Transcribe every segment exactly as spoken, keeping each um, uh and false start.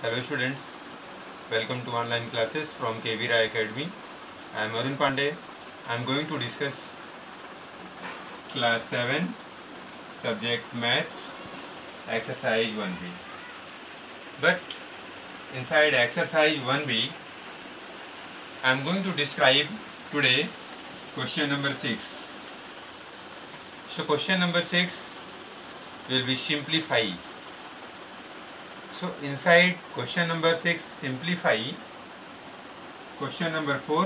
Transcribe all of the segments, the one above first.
Hello students, welcome to online classes from K V Rai Academy. I am Arun Pandey. I am going to discuss class seven subject maths exercise one B. But inside exercise one B, I am going to describe today question number six. So question number six will be simplify. So inside question number six, simplify question number four.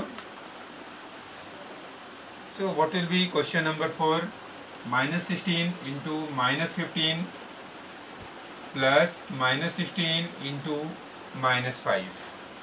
So what will be question number four? Minus sixteen into minus fifteen plus minus sixteen into minus five.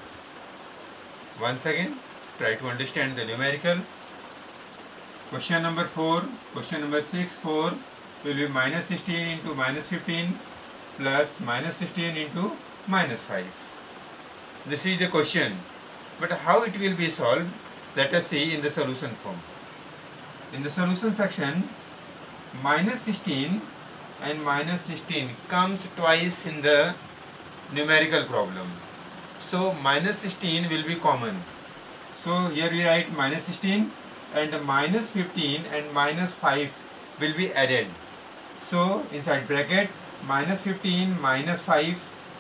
Once again, try to understand the numerical. Question number four, question number six, four will be minus sixteen into minus fifteen plus minus sixteen into minus five. This is the question, but how it will be solved, let us see in the solution form. In the solution section, minus sixteen and minus sixteen comes twice in the numerical problem. So minus sixteen will be common. So here we write minus sixteen and minus fifteen and minus five will be added. So inside bracket, minus fifteen minus five.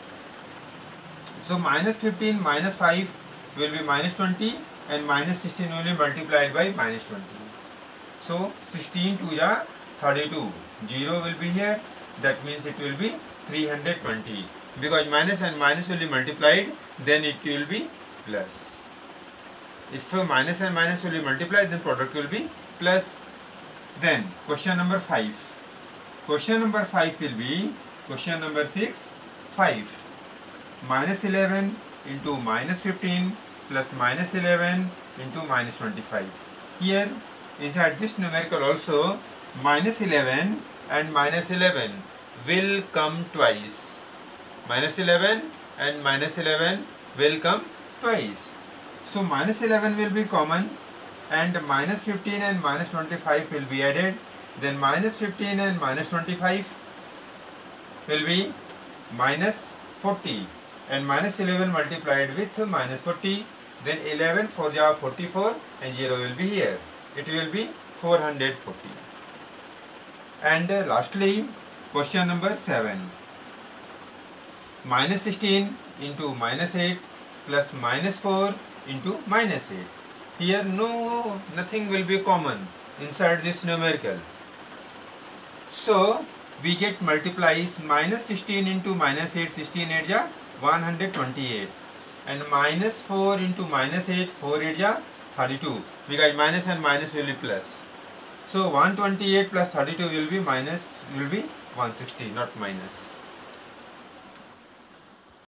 So minus fifteen minus five will be minus twenty and minus sixteen will be multiplied by minus twenty. So sixteen to the thirty-two. zero will be here. That means it will be three hundred twenty. Because minus and minus will be multiplied, then it will be plus. If minus and minus will be multiplied, then product will be plus. Then question number five. Question number five will be question number six, five. Minus eleven into minus fifteen plus minus eleven into minus twenty-five. Here inside this numerical also, minus eleven and minus eleven will come twice. Minus eleven and minus eleven will come twice. So minus eleven will be common and minus fifteen and minus twenty-five will be added. Then minus fifteen and minus twenty-five will be minus forty and minus eleven multiplied with minus forty. Then eleven for the forty-four and zero will be here. It will be four hundred forty. And uh, lastly, question number seven. Minus sixteen into minus eight plus minus four into minus eight. Here no, nothing will be common inside this numerical. So we get multiplies minus sixteen into minus eight, sixteen eight ja one hundred twenty-eight, and minus four into minus eight, four eight ja thirty-two, because minus and minus will be plus. So one hundred twenty-eight plus thirty-two will be minus, will be one hundred sixty, not minus.